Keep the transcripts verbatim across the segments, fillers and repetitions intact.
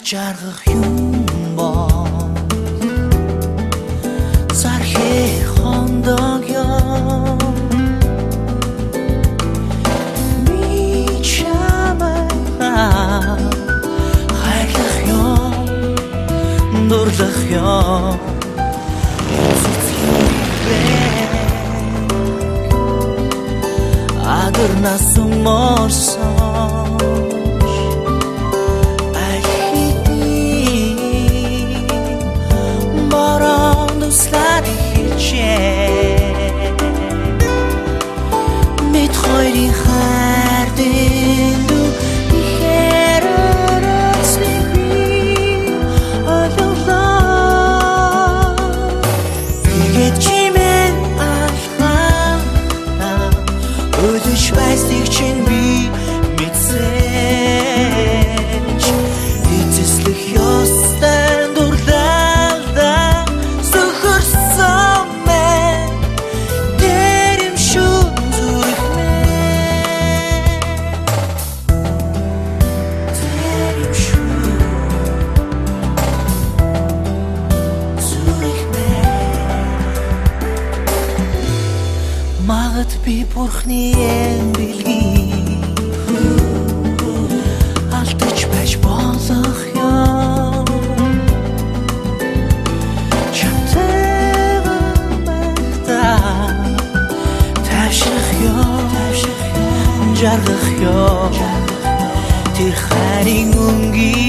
жаргах юм боо зархи хондог ёо ми чамай хайрлах ёо дурлах ёо Adır nasıl morsan میتخوری خردین دو دیگر رسمی آدولا Bilget kimin aşkım Ödüşmezlik için bir mitseç İtizlik yostan durdalda Sıkırsam ben derim şu zürühme Derim şu zürühme Mağıt bir бурхнien bilgi Altıç beş balık ya Çantığımda Tavşırıq yok Jargıq yok Tirxərin ungi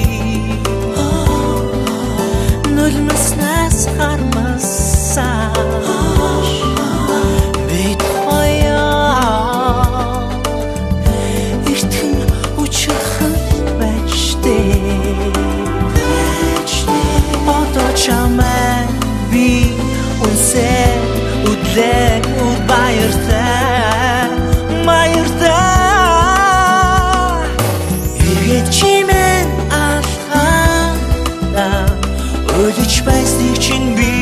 Nölmüs nəs xarmasa Çamen bir unsen udlen ud bayırda bayırda Bilget kimin aşkına ödüşmezlik için bir